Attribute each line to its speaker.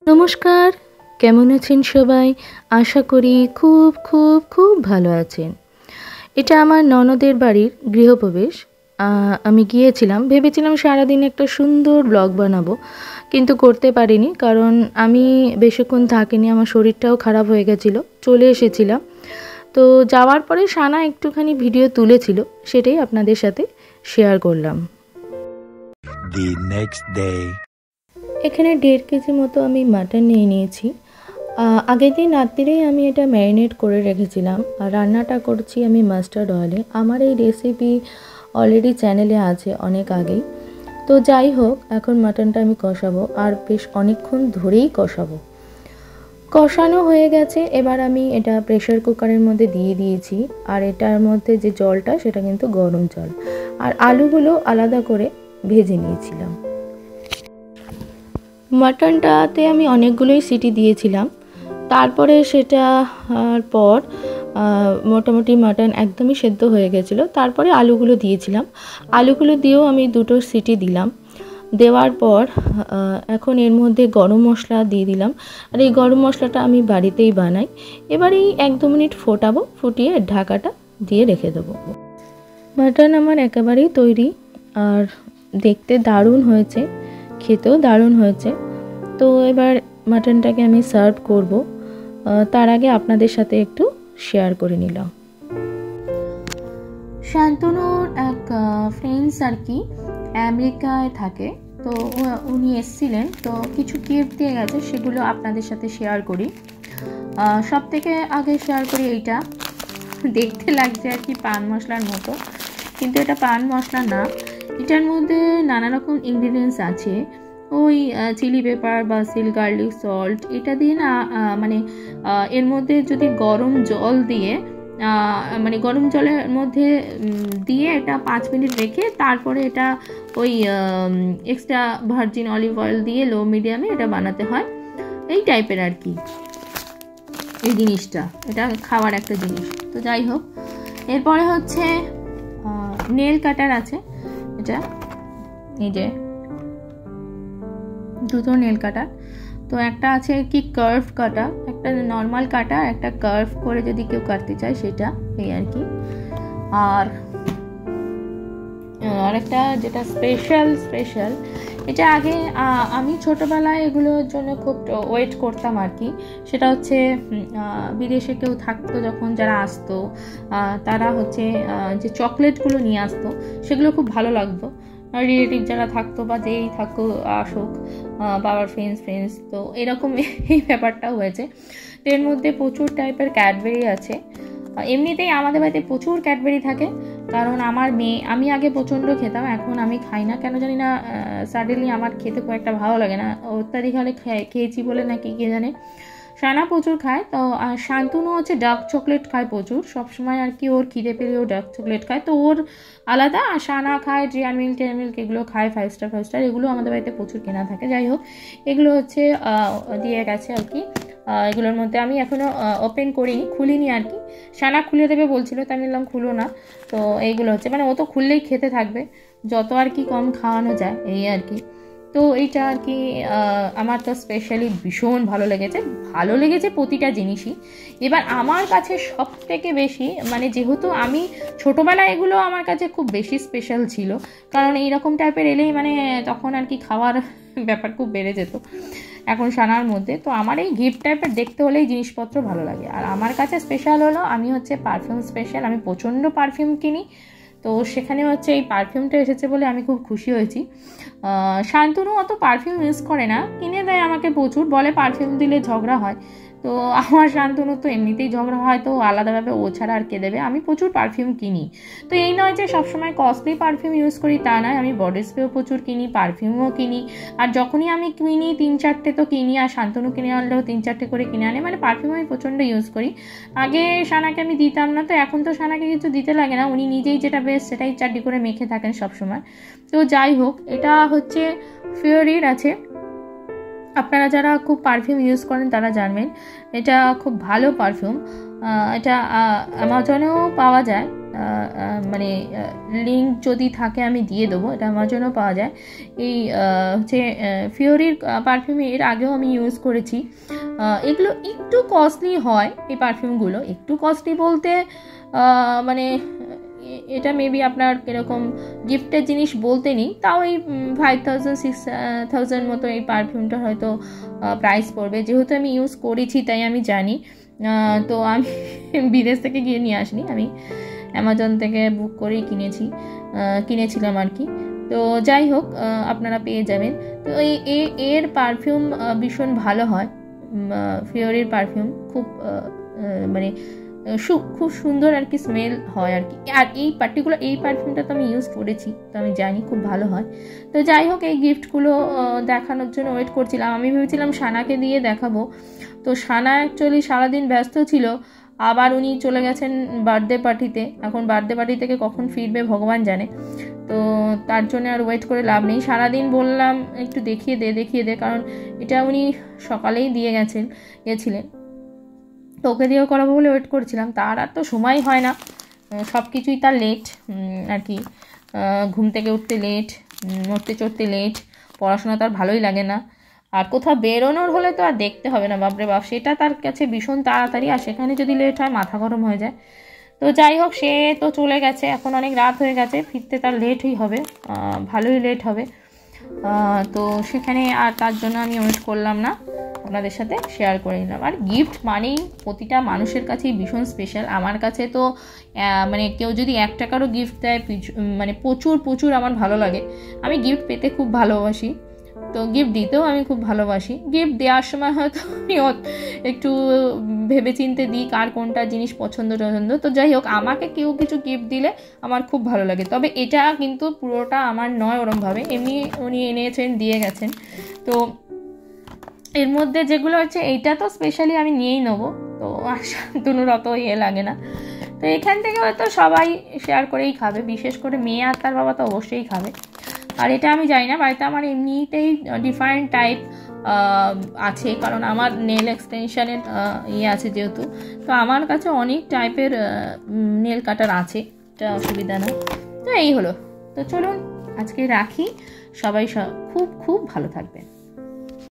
Speaker 1: নমস্কার, কেমন আছেন সবাই? আশা করি খুব খুব খুব ভালো আছেন। এটা আমার ননদের বাড়ির গৃহপ্রবেশ। আমি গিয়েছিলাম, ভেবেছিলাম সারাদিন একটা সুন্দর ব্লগ বানাবো, কিন্তু করতে পারিনি কারণ আমি বেশিক্ষণ থাকিনি, আমার শরীরটাও খারাপ হয়ে গেছিলো, চলে এসেছিলাম। তো যাওয়ার পরে সানা একটুখানি ভিডিও তুলেছিল, সেটাই আপনাদের সাথে শেয়ার করলাম।
Speaker 2: The next day.
Speaker 1: এখানে 1.5 কেজি মতো আমি মাটন নিয়ে নিয়েছি। আগের দিন রাত্রিরেই আমি এটা ম্যারিনেট করে রেখেছিলাম, আর রান্নাটা করছি আমি মাস্টার্ড অয়েলে। আমার এই রেসিপি অলরেডি চ্যানেলে আছে অনেক আগেই। তো যাই হোক, এখন মাটনটা আমি কষাবো, আর বেশ অনেকক্ষণ ধরেই কষাবো। কষানো হয়ে গেছে, এবার আমি এটা প্রেশার কুকারের মধ্যে দিয়ে দিয়েছি, আর এটার মধ্যে যে জলটা সেটা কিন্তু গরম জল, আর আলুগুলো আলাদা করে ভেজে নিয়েছিলাম। মাটনটাতে আমি অনেকগুলোই সিটি দিয়েছিলাম, তারপরে সেটার পর মোটামুটি মাটন একদমই সেদ্ধ হয়ে গেছিলো। তারপরে আলুগুলো দিয়েছিলাম, আলুগুলো দিয়েও আমি 2টো সিটি দিলাম। দেওয়ার পর এখন এর মধ্যে গরম মশলা দিয়ে দিলাম, আর এই গরম মশলাটা আমি বাড়িতেই বানাই। এবার এই 1-2 মিনিট ফোটাবো, ফুটিয়ে ঢাকাটা দিয়ে রেখে দেবো। মাটন আমার একেবারেই তৈরি, আর দেখতে দারুণ হয়েছে, খেতেও দারুণ হয়েছে। তো এবার মাটনটাকে আমি সার্ভ করব, তার আগে আপনাদের সাথে একটু শেয়ার করে নিলাম। শান্তনুর এক ফ্রেন্ডস আর কি আমেরিকায় থাকে, তো উনি এসেছিলেন, তো কিছু গিফট দিয়ে গেছে, সেগুলো আপনাদের সাথে শেয়ার করি। সব থেকে আগে শেয়ার করি এইটা। দেখতে লাগছে আর কি পান মশলার মতো, কিন্তু এটা পান মশলা না। এটার মধ্যে নানা রকম ইনগ্রিডিয়েন্টস আছে, ওই chilli pepper, basil, garlic, salt, এটা দিয়ে না মানে এর মধ্যে যদি গরম জল দিয়ে মানে গরম জলের মধ্যে দিয়ে এটা 5 মিনিট রেখে তারপরে এটা ওই এক্সট্রা ভার্জিন অলিভ অয়েল দিয়ে লো মিডিয়ামে এটা বানাতে হয়, এই টাইপের আর কি এই জিনিসটা। এটা খাওয়ার একটা জিনিস। তো যাই হোক, এরপরে হচ্ছে নেল কাটার আছে। এটা এই যে 2টো নেল কাটার, তো একটা আছে কি কার্ভ কাটা, একটা নর্মাল কাটা, একটা কার্ভ করে যদি কেউ কাটতে চায় সেটা, এই আর কি। আর একটা যেটা স্পেশাল, এটা আগে আমি ছোটবেলায় এগুলোর জন্য খুব ওয়েট করতাম আর কি। সেটা হচ্ছে বিদেশে কেউ থাকতো যখন, যারা আসতো তারা হচ্ছে যে চকলেটগুলো নিয়ে আসতো, সেগুলো খুব ভালো লাগতো। রিলেটিভ যারা থাকতো বা যেই থাকতো আসুক, বাবার ফ্রেন্ডস, তো এরকম এই ব্যাপারটাও হয়েছে। তো এর মধ্যে প্রচুর টাইপের ক্যাডবেরি আছে। এমনিতেই আমাদের বাড়িতে প্রচুর ক্যাডবেরি থাকে, কারণ আমার মেয়ে, আমি আগে প্রচণ্ড খেতাম, এখন আমি খাই না কেন জানি না, সাডেনলি আমার খেতে খুব একটা ভালো লাগে না, অত্যাধিক হলে খেয়েছি বলে নাকি কে জানে। সানা প্রচুর খায়, তো শান্তনু হচ্ছে ডার্ক চকলেট খায় প্রচুর, সবসময় আর কি ওর খিদে পেলে ও ডার্ক চকলেট খায়, তো ওর আলাদা। আর সানা খায় ডেয়ারি মিল্ক, এগুলো খায় 5 স্টার, এগুলো আমাদের বাড়িতে প্রচুর কেনা থাকে। যাই হোক, এগুলো হচ্ছে দিয়ে গেছে আর কি। এগুলোর মধ্যে আমি এখনও ওপেন করিনি, খুলিনি আর কি। সানা খুলে দেবে বলছিল, তো আমি বললাম খুলো না। তো এইগুলো হচ্ছে, মানে ও তো খুললেই খেতে থাকবে, যত আর কি কম খাওয়ানো যায় এই আর কি। তো এইটা আর কি আমার তো স্পেশালি ভীষণ ভালো লেগেছে প্রতিটা জিনিসই। এবার আমার কাছে সব থেকে বেশি, মানে যেহেতু আমি ছোটোবেলায় এগুলো আমার কাছে খুব বেশি স্পেশাল ছিল, কারণ এইরকম টাইপের এলেই মানে তখন আর কি খাওয়ার ব্যাপার খুব বেড়ে যেত এখন সানার মধ্যে। তো আমার এই গিফট টাইপের দেখতে হলেই জিনিসপত্র ভালো লাগে। আর আমার কাছে স্পেশাল হলো, আমি হচ্ছে পারফিউম স্পেশাল, আমি প্রচণ্ড পারফিউম কিনি, তো সেখানে হচ্ছে এই পারফিউমটা এসেছে বলে আমি খুব খুশি হয়েছি। শান্তনু অত পারফিউম ইউজ করে না, কিনে দেয় আমাকে প্রচুর, বলে পারফিউম দিলে ঝগড়া হয়। তো আমার শান্তনু তো এমনিতেই ঝগড়া হয়, তো আলাদাভাবে ও ছাড়া আর কে দেবে। আমি প্রচুর পারফিউম কিনি, তো এই নয় যে সবসময় কস্টলি পারফিউম ইউজ করি তা নয়, আমি বডি স্প্রেও প্রচুর কিনি, পারফিউমও কিনি। আর যখনই আমি কিনি 3-4টে তো কিনি, আর শান্তনু কিনে আনলেও 3-4টে করে কিনে আনে, মানে পারফিউম আমি প্রচণ্ড ইউজ করি। আগে সানাকে আমি দিতাম না, তো এখন তো সানাকে কিছু দিতে লাগে না, উনি নিজেই যেটা বেস্ট সেটাই চারটি করে মেখে থাকেন সবসময়। তো যাই হোক, এটা হচ্ছে ফিওরির আছে। আপনারা যারা খুব পারফিউম ইউজ করেন তারা জানবেন, এটা খুব ভালো পারফিউম। এটা অ্যামাজনেও পাওয়া যায়, মানে লিঙ্ক যদি থাকে আমি দিয়ে দেবো, এটা অ্যামাজনেও পাওয়া যায়। এই হচ্ছে ফিওরির পারফিউম এর আগেও আমি ইউজ করেছি। এগুলো একটু কস্টলি হয়, এই পারফিউমগুলো একটু কস্টলি বলতে মানে এটা মেবি আপনার কীরকম গিফটের জিনিস বলতে নেই, তাও এই 5,000-6,000 মতো এই পারফিউমটা হয়তো প্রাইস পড়বে। যেহেতু আমি ইউজ করেছি তাই আমি জানি। তো আমি বিদেশ থেকে গিয়ে নিয়ে আসিনি, আমি অ্যামাজন থেকে বুক করেই কিনেছিলাম আর কি। তো যাই হোক, আপনারা পেয়ে যাবেন। তো এর পারফিউম ভীষণ ভালো হয়, ফিওরির পারফিউম খুব মানে খুব সুন্দর আর কি স্মেল হয় আর কি। আর এই পার্টিকুলার এই পারফিউমটা তো আমি ইউজ করেছি, তো আমি জানি খুব ভালো হয়। তো যাই হোক, এই গিফটগুলো দেখানোর জন্য ওয়েট করছিলাম। আমি ভেবেছিলাম সানাকে দিয়ে দেখাবো, তো সানা অ্যাকচুয়ালি সারাদিন ব্যস্ত ছিল, আবার উনি চলে গেছেন বার্থডে পার্টিতে। এখন বার্থডে পার্টি থেকে কখন ফিরবে ভগবান জানে, তো তার জন্য আর ওয়েট করে লাভ নেই। সারাদিন বললাম একটু দেখিয়ে দে, কারণ এটা উনি সকালেই দিয়ে গেছিলেন, তো ওকে দিয়েও করাবো বলে ওয়েট করছিলাম। তার আর তো সময় হয় না, সব কিছুই তার লেট আর কি। ঘুম থেকে উঠতে লেট, নড়তে চড়তে লেট, পড়াশোনা তার ভালোই লাগে না। আর কোথাও বেরোনোর হলে তো আর দেখতে হবে না, বাপরে বাপ, সেটা তার কাছে ভীষণ তাড়াতাড়ি, আর সেখানে যদি লেট হয় মাথা গরম হয়ে যায়। তো যাই হোক, সে তো চলে গেছে, এখন অনেক রাত হয়ে গেছে, ফিরতে তার লেটই হবে, ভালোই লেট হবে। তো সেখানে আর তার জন্য আমি ওয়েট করলাম না, আপনাদের সাথে শেয়ার করে নিলাম। আর গিফট মানেই প্রতিটা মানুষের কাছেই ভীষণ স্পেশাল। আমার কাছে তো মানে কেউ যদি 1 টাকারও গিফট দেয় মানে প্রচুর আমার ভালো লাগে। আমি গিফট পেতে খুব ভালোবাসি, তো গিফট দিতেও আমি খুব ভালোবাসি। গিফট দেওয়ার সময় হয়তো আমি একটু ভেবেচিন্তে দিই কার কোনটা জিনিস পছন্দ। তো যাই হোক, আমাকে কেউ কিছু গিফট দিলে আমার খুব ভালো লাগে। তবে এটা কিন্তু পুরোটা আমার নয় ওরমভাবে, এমনি উনি এনেছেন, দিয়ে গেছেন। তো এর মধ্যে যেগুলো হচ্ছে, এইটা তো স্পেশালি আমি নিয়েই নেবো, তো শান্তনুর অত লাগে না। তো এখান থেকে হয়তো সবাই শেয়ার করেই খাবে, বিশেষ করে মেয়ে আর তার বাবা তো অবশ্যই খাবে। আর এটা আমি জানি না, বাড়িতে আমার এমনিতেই ডিফারেন্ট টাইপ আছে, কারণ আমার নেল এক্সটেনশনের আছে যেহেতু, তো আমার কাছে অনেক টাইপের নেল কাটার আছে, এটা অসুবিধা না। তো এই হলো, তো চলুন আজকে রাখি, সবাই খুব ভালো থাকবেন।